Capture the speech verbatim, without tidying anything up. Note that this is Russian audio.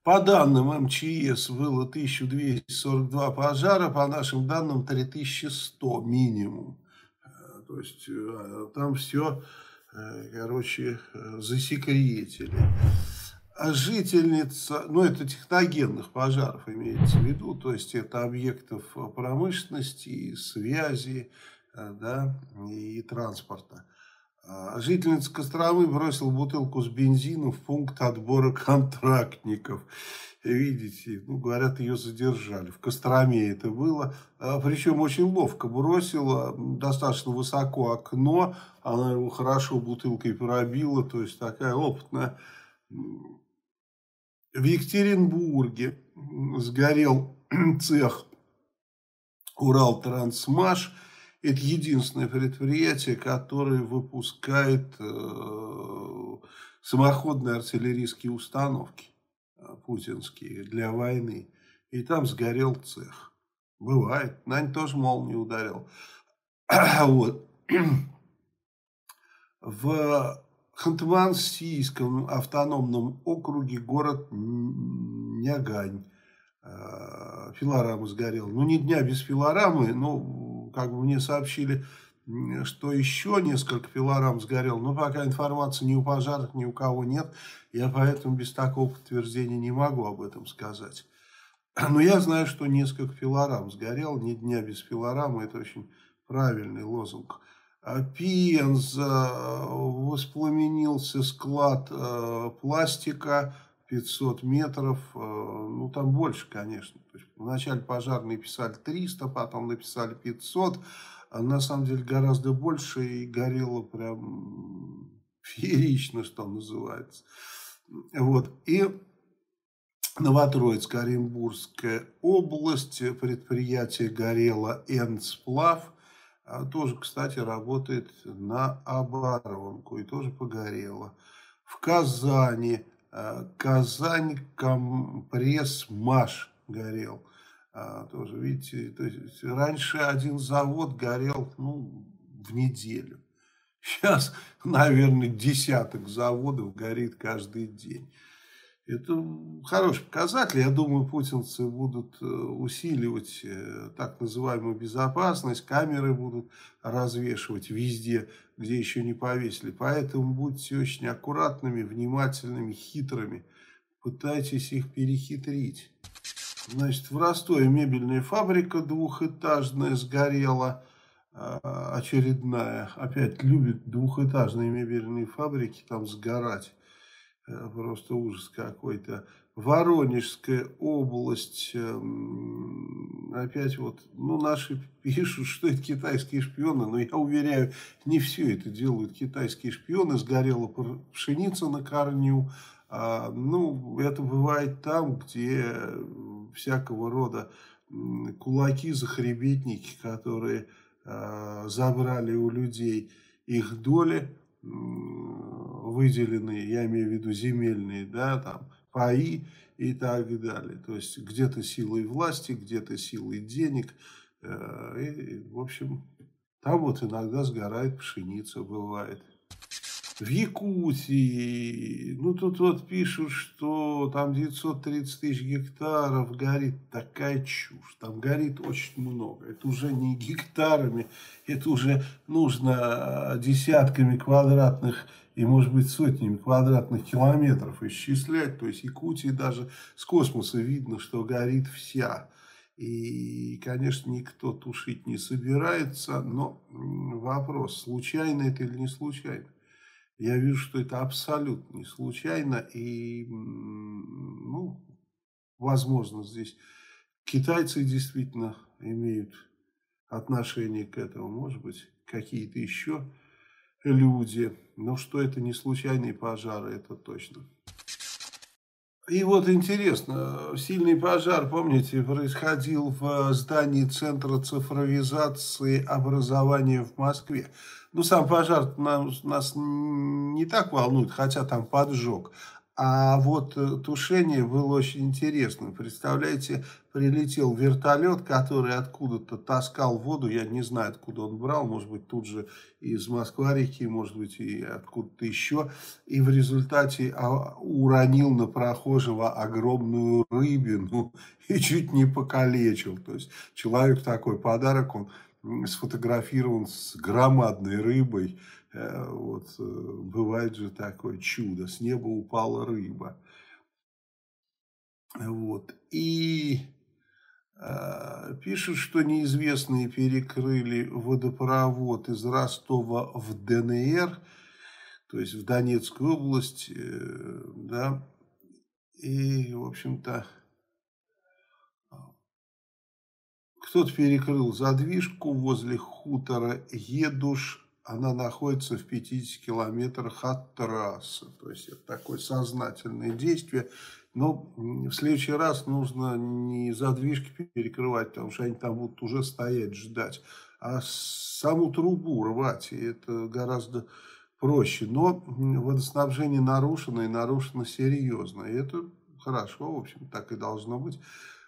По данным эм че эс было тысяча двести сорок два пожара, по нашим данным три тысячи сто минимум. Э, То есть э, там все, короче, э, засекретили. А жительница, ну это техногенных пожаров имеется в виду, то есть это объектов промышленности, и связи, э, да, и транспорта. А Жительница Костромы бросила бутылку с бензином в пункт отбора контрактников. Видите, ну, говорят, ее задержали. В Костроме это было. А, Причем очень ловко бросила, м, достаточно высоко окно. Она его хорошо бутылкой пробила. То есть такая опытная. М, В Екатеринбурге м, сгорел цех Уралтрансмаш. Это единственное предприятие, которое выпускает э, самоходные артиллерийские установки э, путинские для войны. И там сгорел цех. Бывает. Нань тоже молнию ударил. Вот. В Ханты-Мансийском автономном округе город Н- Нягань. э, Пилорама сгорела. Ну, ни дня без пилорамы, но как бы мне сообщили, м, что еще несколько пилорам сгорел, но пока информации ни у пожарных, ни у кого нет, я поэтому без такого подтверждения не могу об этом сказать. Но я знаю, что несколько пилорам сгорел, ни дня без пилорамы, это очень правильный лозунг. А Пенза, э, воспламенился склад э, пластика, пятьсот метров, э, ну там больше, конечно. То есть вначале пожарные писали триста, потом написали пятьсот, а на самом деле гораздо больше и горело прям феерично, что называется. Вот. И Новотроицк, Оренбургская область, предприятие горело Энсплав, а, тоже, кстати, работает на оборонку и тоже погорело. В Казани, а, Казань компресс-маш горел. А, тоже, видите, то есть раньше один завод горел, ну, в неделю. Сейчас, наверное, десяток заводов горит каждый день. Это хороший показатель. Я думаю, путинцы будут э, усиливать э, так называемую безопасность, камеры будут развешивать везде, где еще не повесили. Поэтому будьте очень аккуратными, внимательными, хитрыми. Пытайтесь их перехитрить. Значит, в Ростове мебельная фабрика двухэтажная сгорела, а, очередная. Опять любят двухэтажные мебельные фабрики там сгорать. Э, Просто ужас какой-то. Воронежская область. эм, Опять вот, ну, наши пишут, что это китайские шпионы, но я уверяю, не все это делают китайские шпионы. Сгорела пр- пшеница на корню. А, ну, это бывает там, где э, всякого рода м, кулаки, захребетники, которые э, забрали у людей их доли, м, выделенные, я имею в виду земельные, да, там, паи и так далее. То есть где-то силой власти, где-то силой денег. э, И, в общем, там вот иногда сгорает пшеница, бывает. В Якутии, ну тут вот пишут, что там девятьсот тридцать тысяч гектаров горит. Такая чушь. Там горит очень много. Это уже не гектарами, это уже нужно а, десятками квадратных и, может быть, сотнями квадратных километров исчислять. То есть Якутии даже с космоса видно, что горит вся. И, конечно, никто тушить не собирается, но м, вопрос, случайно это или не случайно. Я вижу, что это абсолютно не случайно, и, м, ну, возможно, здесь китайцы действительно имеют отношение к этому, может быть, какие-то еще люди, но что это не случайные пожары, это точно. И вот интересно, сильный пожар, помните, происходил в здании Центра цифровизации образования в Москве. Ну, сам пожар нас, нас не так волнует, хотя там поджог. А вот э, тушение было очень интересно. Представляете, прилетел вертолет, который откуда-то таскал воду. Я не знаю, откуда он брал. Может быть, тут же из Москва-реки, может быть, и откуда-то еще. И в результате а, уронил на прохожего огромную рыбину и чуть не покалечил. То есть человек такой подарок, он м, сфотографирован с громадной рыбой. Э, Вот, э, бывает же такое чудо. С неба упала рыба. Вот. И э, пишут, что неизвестные перекрыли водопровод из Ростова в Д Н Р, то есть в Донецкую область, э, да. И, в общем-то, кто-то перекрыл задвижку возле хутора Едуш. Она находится в пятидесяти километрах от трассы. То есть это такое сознательное действие. Но м, в следующий раз нужно не задвижки перекрывать, потому что они там будут уже стоять, ждать, а саму трубу рвать. И это гораздо проще. Но м, водоснабжение нарушено, и нарушено серьезно. И это хорошо, в общем, так и должно быть.